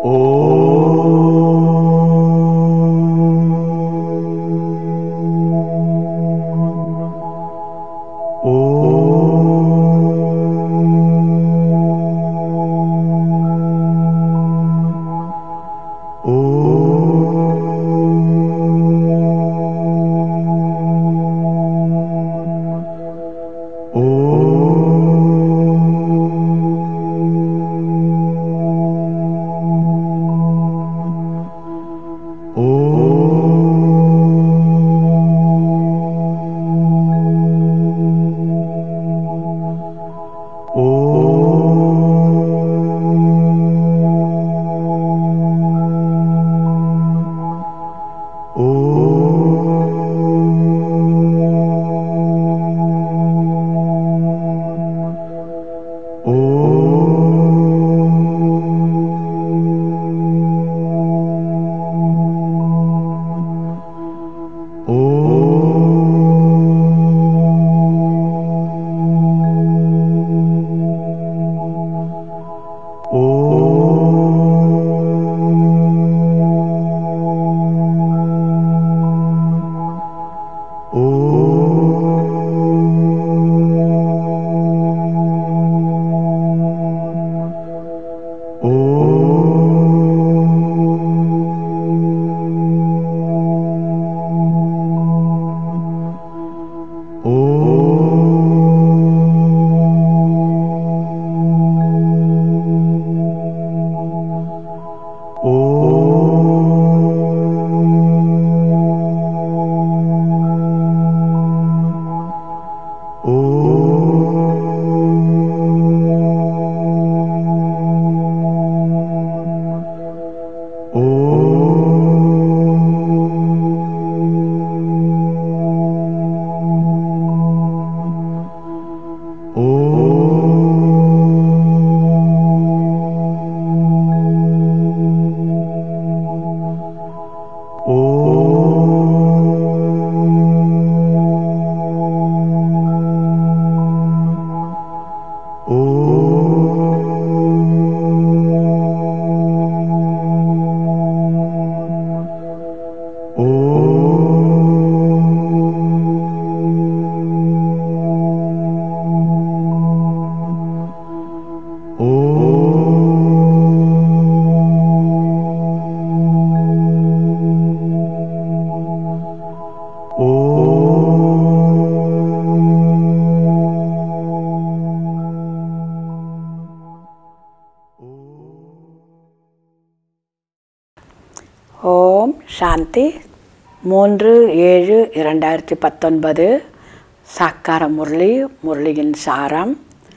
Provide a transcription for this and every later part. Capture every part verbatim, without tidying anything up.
ஓம் சாந்தி. மூன்று ஏழு இரண்டாயிரத்தி பத்தொன்பது சாக்கார முரளி. முரளியின் சாரம்: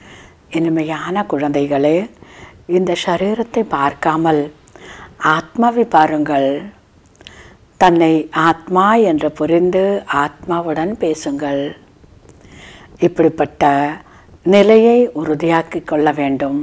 இனிமையான குழந்தைகளே, இந்த சரீரத்தை பார்க்காமல் ஆத்மாவை பாருங்கள். தன்னை ஆத்மா என்று புரிந்து ஆத்மாவுடன் பேசுங்கள். இப்படிப்பட்ட நிலையை உறுதியாக்கி கொள்ள வேண்டும்.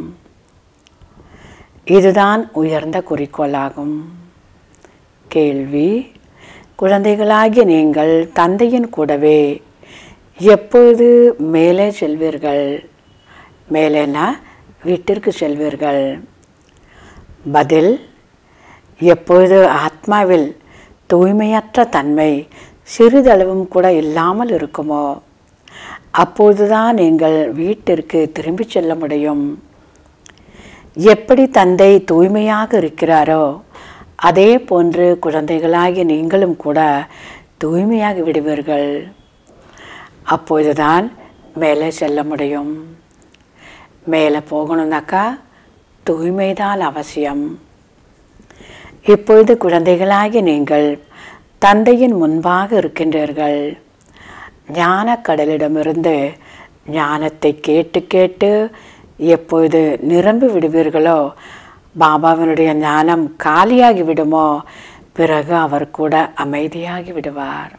இதுதான் உயர்ந்த குறிக்கோளாகும். கேள்வி: குழந்தைகளாகிய நீங்கள் தந்தையின் கூடவே எப்பொழுது மேலே செல்வீர்கள்? மேலேனா வீட்டிற்கு செல்வீர்கள்? பதில்: எப்பொழுது ஆத்மாவில் தூய்மையற்ற தன்மை சிறிதளவும் கூட இல்லாமல் இருக்குமோ அப்போதுதான் நீங்கள் வீட்டிற்கு திரும்பி செல்ல முடியும். எப்படி தந்தை தூய்மையாக இருக்கிறாரோ அதே போன்று குழந்தைகளாகிய நீங்களும் கூட தூய்மையாகி விடுவீர்கள். அப்போதுதான் மேலே செல்ல முடியும். மேலே போகணுன்னாக்கா தூய்மைதான் அவசியம். இப்பொழுது குழந்தைகளாகிய நீங்கள் தந்தையின் முன்பாக இருக்கின்றீர்கள். ஞான கடலிடமிருந்து ஞானத்தை கேட்டு கேட்டு எப்பொழுது நிரம்பி விடுவீர்களோ, பாபாவினுடைய ஞானம் காலியாகி விடுமோ, பிறகு அவர் கூட அமைதியாகி விடுவார்.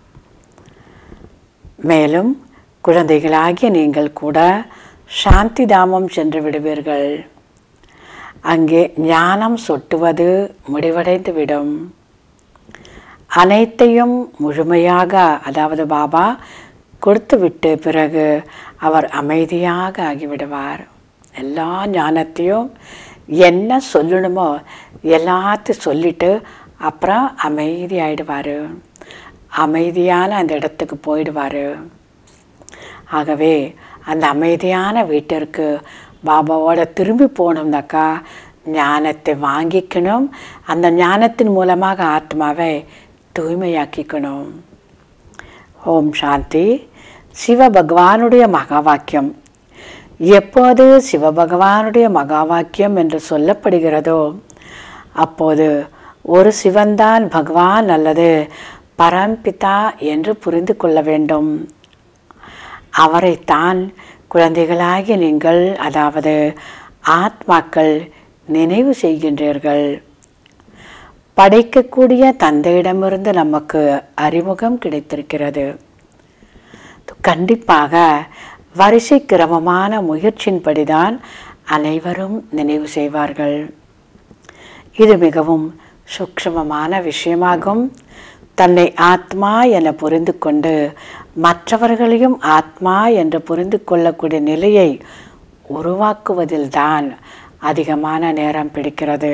மேலும் குழந்தைகளாகிய நீங்கள் கூட சாந்தி தாமம் சென்று விடுவீர்கள். அங்கே ஞானம் சொட்டுவது முடிவடைந்து விடும். அனைத்தையும் முழுமையாக, அதாவது பாபா கொடுத்துவிட்டு பிறகு அவர் அமைதியாக ஆகிவிடுவார். எல்லா ஞானத்தையும் என்ன சொல்லணுமோ எல்லாத்தையும் சொல்லிட்டு அப்புறம் அமைதியாயிடுவார். அமைதியான அந்த இடத்துக்கு போயிடுவார். ஆகவே அந்த அமைதியான வீட்டிற்கு பாபாவோட திரும்பி போகணும்னாக்கா ஞானத்தை வாங்கிக்கணும். அந்த ஞானத்தின் மூலமாக ஆத்மாவை தூய்மையாக்கிக்கணும். ஓம் சாந்தி. சிவபகவானுடைய மகா வாக்கியம். எப்போது சிவபகவானுடைய மகா வாக்கியம் என்று சொல்லப்படுகிறதோ அப்போது ஒரு சிவன்தான் பகவான் அல்லது பரம்பிதா என்று புரிந்து கொள்ள வேண்டும். அவரைத்தான் குழந்தைகளாகிய நீங்கள், அதாவது ஆத்மாக்கள், நினைவு செய்கின்றீர்கள். படைக்கக்கூடிய தந்தையிடமிருந்து நமக்கு அறிமுகம் கிடைத்திருக்கிறது. கண்டிப்பாக வரிசை கிரமமான முயற்சியின்படிதான் அனைவரும் நினைவு செய்வார்கள். இது மிகவும் சூக்ஷ்மமான விஷயமாகும். தன்னை ஆத்மா என புரிந்து கொண்டு மற்றவர்களையும் ஆத்மா என்று புரிந்து கொள்ளக்கூடிய நிலையை உருவாக்குவதில்தான் அதிகமான நேரம் பிடிக்கிறது.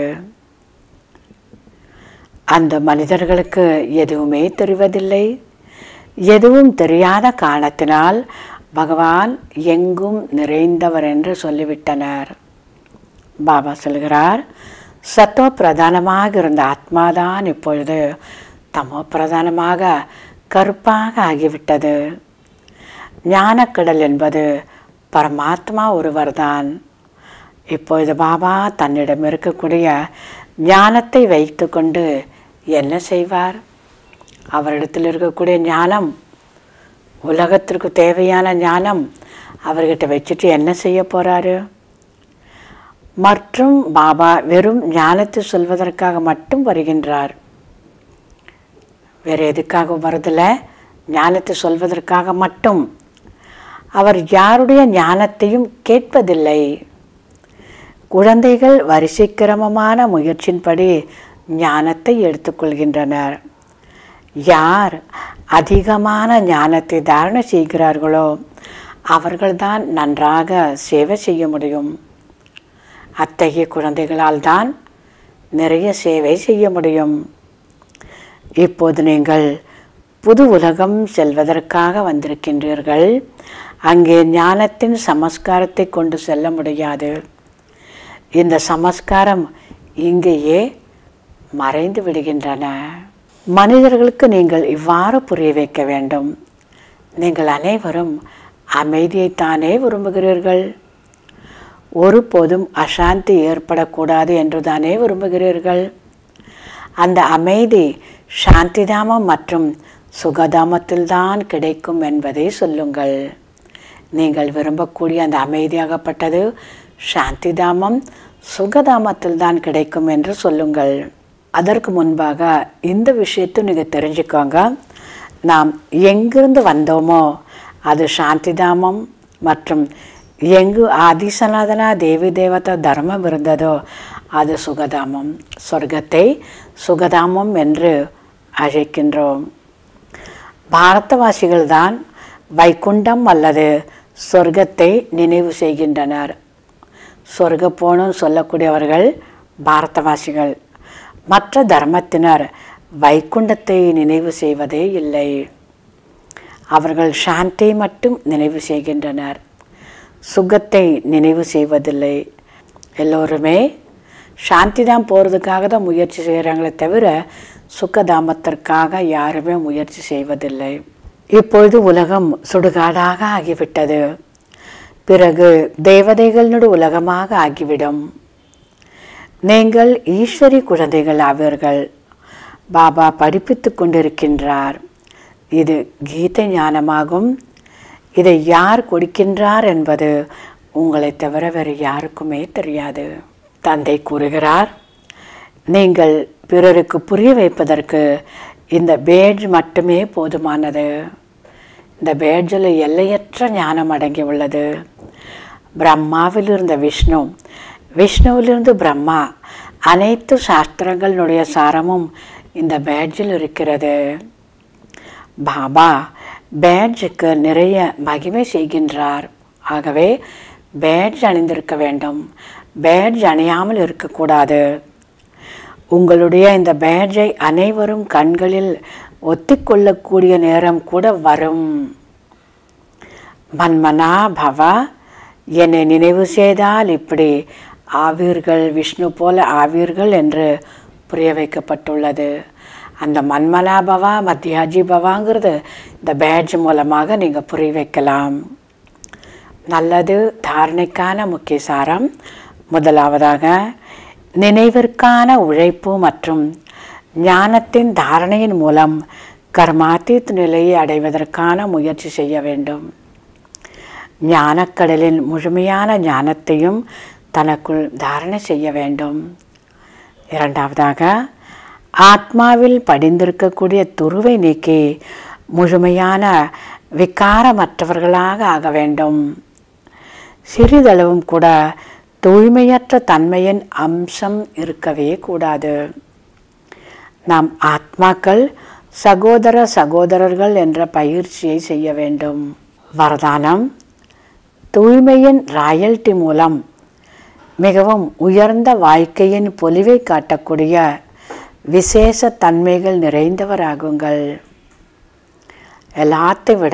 அந்த மனிதர்களுக்கு எதுவுமே தெரிவதில்லை. எதுவும் தெரியாத காரணத்தினால் பகவான் எங்கும் நிறைந்தவர் என்று சொல்லிவிட்டனர். பாபா சொல்கிறார், சத்தோ பிரதானமாக இருந்த ஆத்மாதான் இப்பொழுது தமோ பிரதானமாக கருப்பாக ஆகிவிட்டது. ஞானக்கடல் என்பது பரமாத்மா ஒருவர்தான். இப்பொழுது பாபா தன்னிடம் இருக்கக்கூடிய ஞானத்தை வைத்து கொண்டு என்ன செய்வார்? அவரிடத்தில் இருக்கக்கூடிய ஞானம், உலகத்திற்கு தேவையான ஞானம் அவர்கிட்ட வச்சுட்டு என்ன செய்ய போகிறாரு? மற்றும் பாபா வெறும் ஞானத்தை சொல்வதற்காக மட்டும் வருகின்றார். வேறு எதுக்காகவும் வருதில்லை, ஞானத்தை சொல்வதற்காக மட்டும். அவர் யாருடைய ஞானத்தையும் கேட்பதில்லை. குழந்தைகள் வரிசைக்கிரமமான முயற்சியின்படி ஞானத்தை எடுத்துக்கொள்கின்றனர். யார் அதிகமான ஞானத்தை தாரணை செய்கிறார்களோ அவர்கள்தான் நன்றாக சேவை செய்ய முடியும். அத்தகைய குழந்தைகளால் தான் நிறைய சேவை செய்ய முடியும். இப்போது நீங்கள் புது உலகம் செல்வதற்காக வந்திருக்கின்றீர்கள். அங்கே ஞானத்தின் சமஸ்காரத்தை கொண்டு செல்ல முடியாது. இந்த சமஸ்காரம் இங்கேயே மறைந்து விடுகின்றன. மனிதர்களுக்கு நீங்கள் இவ்வாறு புரிய வைக்க வேண்டும். நீங்கள் அனைவரும் அமைதியைத்தானே விரும்புகிறீர்கள். ஒருபோதும் அசாந்தி ஏற்படக்கூடாது என்று தானே விரும்புகிறீர்கள். அந்த அமைதி சாந்திதாமம் மற்றும் சுகதாமத்தில்தான் கிடைக்கும் என்பதை சொல்லுங்கள். நீங்கள் விரும்பக்கூடிய அந்த அமைதியாகப்பட்டது சாந்திதாமம் சுகதாமத்தில் தான் கிடைக்கும் என்று சொல்லுங்கள். அதற்கு முன்பாக இந்த விஷயத்தை நீங்கள் தெரிஞ்சுக்கோங்க. நாம் எங்கிருந்து வந்தோமோ அது சாந்திதாமம் மற்றும் எங்கு ஆதிசநாதனா தேவி தேவதா தர்மம் இருந்ததோ அது சுகதாமம். சொர்க்கத்தை சுகதாமம் என்று அழைக்கின்றோம். பாரதவாசிகள் தான் வைகுண்டம் அல்லது சொர்க்கத்தை நினைவு செய்கின்றனர். சொர்க்க போனும் சொல்லக்கூடியவர்கள் பாரதவாசிகள். மற்ற தர்மத்தினர் வைகுண்டத்தை நினைவு செய்வதே இல்லை. அவர்கள் சாந்தியை மட்டும் நினைவு செய்கின்றனர், சுகத்தை நினைவு செய்வதில்லை. எல்லோருமே சாந்தி தான் போகிறதுக்காக தான் முயற்சி செய்கிறாங்களே தவிர சுகதாமத்திற்காக யாருமே முயற்சி செய்வதில்லை. இப்பொழுது உலகம் சுடுகாடாக ஆகிவிட்டது. பிறகு தேவதைகளுடைய உலகமாக ஆகிவிடும். நீங்கள் ஈஸ்வரி குழந்தைகள் ஆவீர்கள். பாபா படிப்பித்து கொண்டிருக்கின்றார். இது கீதை ஞானமாகும். இதை யார் கொடுக்கின்றார் என்பது உங்களை தவிர வேறு யாருக்குமே தெரியாது. தந்தை கூறுகிறார், நீங்கள் பிறருக்கு புரிய வைப்பதற்கு இந்த பேட்ஜ் மட்டுமே போதுமானது. இந்த பேட்ஜில் எல்லையற்ற ஞானம் அடங்கி உள்ளது. பிரம்மாவிலிருந்து விஷ்ணு, விஷ்ணுவிலிருந்து பிரம்மா, அனைத்து சாஸ்திரங்களுடைய சாரமும் இந்த பேட்ஜில் இருக்கிறது. பாபா பேட்ஜுக்கு நிறைய மகிமை செய்கின்றார். ஆகவே பேட்ஜ் அணிந்திருக்க வேண்டும். பேட்ஜ் அணியாமல் இருக்கக்கூடாது. உங்களுடைய இந்த பேட்ஜை அனைவரும் கண்களில் ஒத்திக்கொள்ளக்கூடிய நேரம் கூட வரும். மன்மனா பவா, என்னை நினைவு செய்தால் இப்படி ஆவீர்கள், விஷ்ணு போல ஆவீர்கள் என்று புரிய வைக்கப்பட்டுள்ளது. அந்த மன்மனா பவா மத்தியாஜி பவாங்கிறது இந்த பேட்ஜ் மூலமாக நீங்கள் புரிய வைக்கலாம். நல்லது. தாரணைக்கான முக்கிய சாரம். முதலாவதாக, நினைவிற்கான உழைப்பு மற்றும் ஞானத்தின் தாரணையின் மூலம் கர்மாத்தீத் நிலையை அடைவதற்கான முயற்சி செய்ய வேண்டும். ஞானக்கடலின் முழுமையான ஞானத்தையும் தனக்குள் தாரணை செய்ய வேண்டும். இரண்டாவதாக, ஆத்மாவில் படிந்திருக்கக்கூடிய துருவை நீக்கி முழுமையான விகாரமற்றவர்களாக ஆக வேண்டும். சிறிதளவும் கூட தூய்மையற்ற தன்மையின் அம்சம் இருக்கவே கூடாது. நாம் ஆத்மாக்கள் சகோதர சகோதரர்கள் என்ற பயிற்சியை செய்ய வேண்டும். வரதானம். தூய்மையின் ராயல்டி மூலம் மிகவும் உயர்ந்த வாழ்க்கையின் பொலிவை காட்டக்கூடிய விசேஷ தன்மைகள் நிறைந்தவராகுங்கள். எல்லாத்தை விட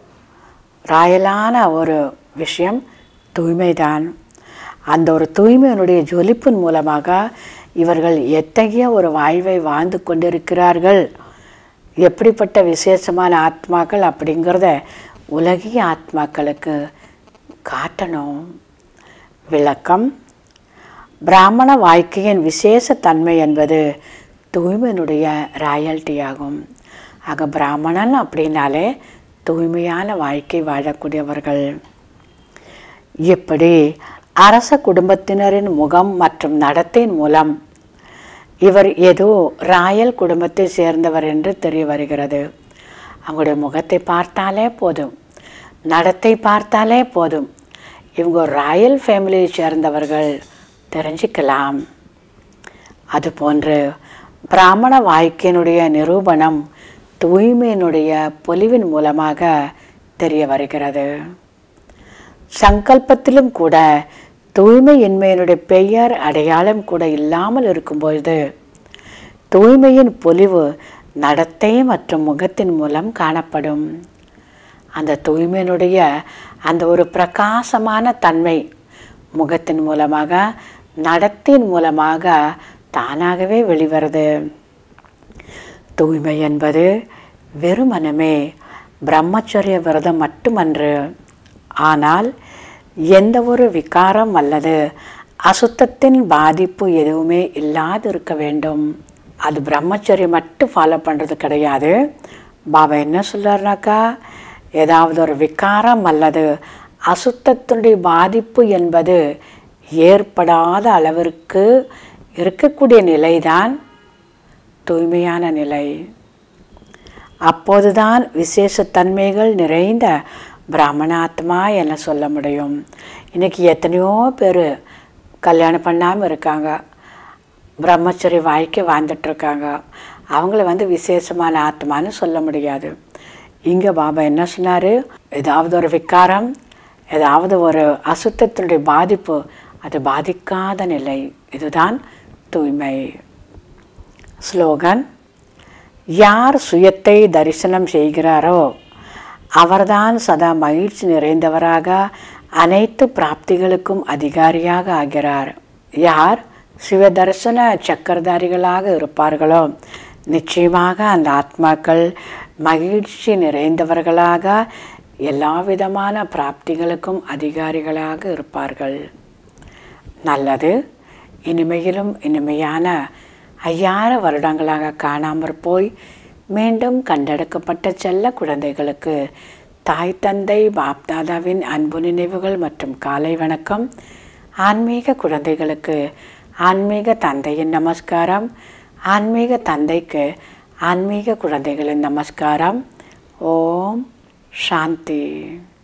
ராயலான ஒரு விஷயம் தூய்மைதான். அந்த ஒரு தூய்மையினுடைய ஜொலிப்பின் மூலமாக இவர்கள் எத்தகைய ஒரு வாழ்வை வாழ்ந்து கொண்டிருக்கிறார்கள், எப்படிப்பட்ட விசேஷமான ஆத்மாக்கள் அப்படிங்கிறத உலகிய ஆத்மாக்களுக்கு காட்டணும். விளக்கம். பிராமண வாழ்க்கையின் விசேஷ தன்மை என்பது தூய்மையினுடைய ராயல்டி ஆகும். ஆக பிராமணன் அப்படின்னாலே தூய்மையான வாழ்க்கை வாழக்கூடியவர்கள். இப்படி அரச குடும்பத்தினரின் முகம் மற்றும் நடத்தையின் மூலம் இவர் ஏதோ ராயல் குடும்பத்தை சேர்ந்தவர் என்று தெரிய வருகிறது. அவங்களுடைய முகத்தை பார்த்தாலே போதும், நடத்தை பார்த்தாலே போதும், இவங்க ராயல் ஃபேமிலியை சேர்ந்தவர்கள் தெரிஞ்சுக்கலாம். அதுபோன்று பிராமண வாழ்க்கையினுடைய நிரூபணம் தூய்மையினுடைய பொலிவின் மூலமாக தெரிய வருகிறது. சங்கல்பத்திலும் கூட தூய்மையின்மையினுடைய பெயர் அடையாளம் கூட இல்லாமல் இருக்கும்பொழுது தூய்மையின் பொலிவு நடத்தை மற்றும் முகத்தின் மூலம் காணப்படும். அந்த தூய்மையினுடைய அந்த ஒரு பிரகாசமான தன்மை முகத்தின் மூலமாக நடத்தையின் மூலமாக தானாகவே வெளிவருது. தூய்மை என்பது வெறுமனமே பிரம்மச்சரிய விரதம் மட்டுமன்று, ஆனால் எந்த ஒரு விகாரம் அல்லது அசுத்தத்தின் பாதிப்பு எதுவுமே இல்லாது இருக்க வேண்டும். அது பிரம்மச்சரியம் மட்டும் ஃபாலோ பண்ணுறது கிடையாது. பாபா என்ன சொல்கிறாருனாக்கா, ஏதாவது ஒரு விகாரம் அல்லது அசுத்தத்தினுடைய பாதிப்பு என்பது ஏற்படாத அளவிற்கு இருக்கக்கூடிய நிலைதான் தூய்மையான நிலை. அப்போதுதான் விசேஷத்தன்மைகள் நிறைந்த பிராமணாத்மா என்ன சொல்ல முடியும். இன்றைக்கி எத்தனையோ பேர் கல்யாணம் பண்ணாமல் இருக்காங்க, பிரம்மச்சரிய வாழ்க்கை வாழ்ந்துட்டுருக்காங்க. அவங்கள வந்து விசேஷமான ஆத்மான்னு சொல்ல முடியாது. இங்கே பாபா என்ன சொன்னார், ஏதாவது ஒரு விகாரம், ஏதாவது ஒரு அசுத்தத்தினுடைய பாதிப்பு, அது பாதிக்காத நிலை, இதுதான் தூய்மை. ஸ்லோகன். யார் சுயத்தை தரிசனம் செய்கிறாரோ அவர்தான் சதா மகிழ்ச்சி நிறைந்தவராக அனைத்து பிராப்திகளுக்கும் அதிகாரியாக ஆகிறார். யார் சிவதர்சன சக்கரதாரிகளாக இருப்பார்களோ நிச்சயமாக அந்த ஆத்மாக்கள் மகிழ்ச்சி நிறைந்தவர்களாக எல்லா விதமான பிராப்திகளுக்கும் அதிகாரிகளாக இருப்பார்கள். நல்லது. இனிமையிலும் இனிமையான ஐயாயிரம் வருடங்களாக காணாமற் போய் மீண்டும் கண்டெடுக்கப்பட்ட செல்ல குழந்தைகளுக்கு தாய் தந்தை பாப்தாதாவின் அன்பு நினைவுகள் மற்றும் காலை வணக்கம். ஆன்மீக குழந்தைகளுக்கு ஆன்மீக தந்தையின் நமஸ்காரம். ஆன்மீக தந்தைக்கு ஆன்மீக குழந்தைகளின் நமஸ்காரம். ஓம் சாந்தி.